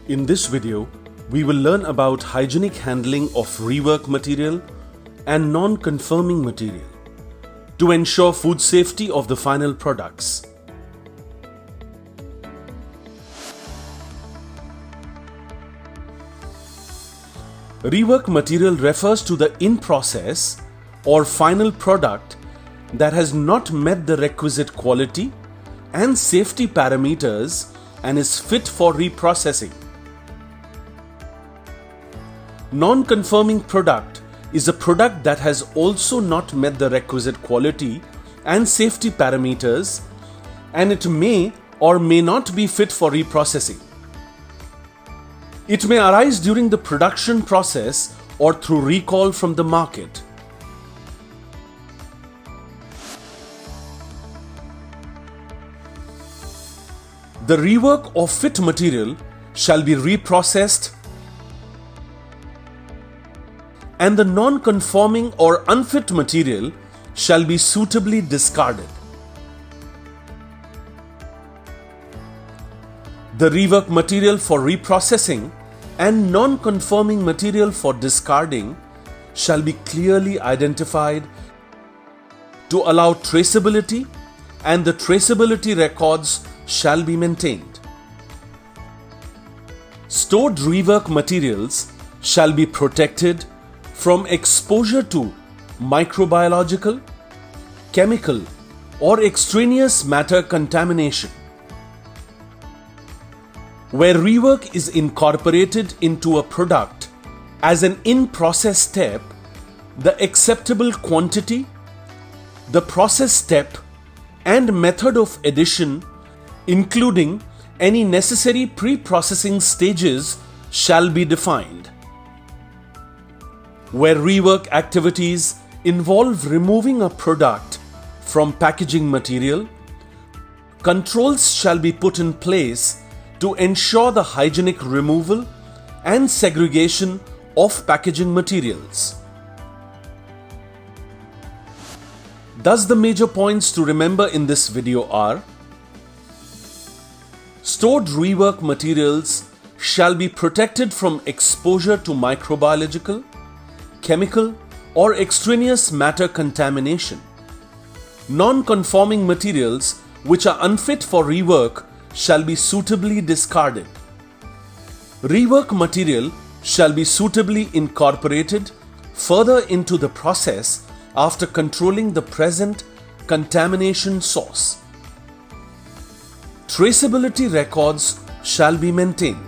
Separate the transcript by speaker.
Speaker 1: In this video, we will learn about hygienic handling of rework material and non-conforming material to ensure food safety of the final products. Rework material refers to the in-process or final product that has not met the requisite quality and safety parameters and is fit for reprocessing. Non-conforming product is a product that has also not met the requisite quality and safety parameters, and it may or may not be fit for reprocessing. It may arise during the production process or through recall from the market. The rework or fit material shall be reprocessed, and the non-conforming or unfit material shall be suitably discarded. The rework material for reprocessing and non-conforming material for discarding shall be clearly identified to allow traceability, and the traceability records shall be maintained. Stored rework materials shall be protected from exposure to microbiological, chemical, or extraneous matter contamination. Where rework is incorporated into a product as an in-process step, the acceptable quantity, the process step, and method of addition, including any necessary pre-processing stages, shall be defined. Where rework activities involve removing a product from packaging material, controls shall be put in place to ensure the hygienic removal and segregation of packaging materials. Thus, the major points to remember in this video are: stored rework materials shall be protected from exposure to microbiological, chemical, or extraneous matter contamination. Non-conforming materials which are unfit for rework shall be suitably discarded. Rework material shall be suitably incorporated further into the process after controlling the present contamination source. Traceability records shall be maintained.